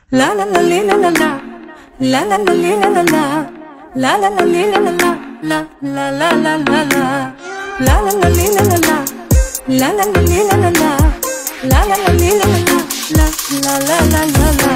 La la la li la la la, la la la li la la la, la la la li la la la, la la la la la la, la la la li la la la, la la la li la la la, la la la li la la la, la la la la la.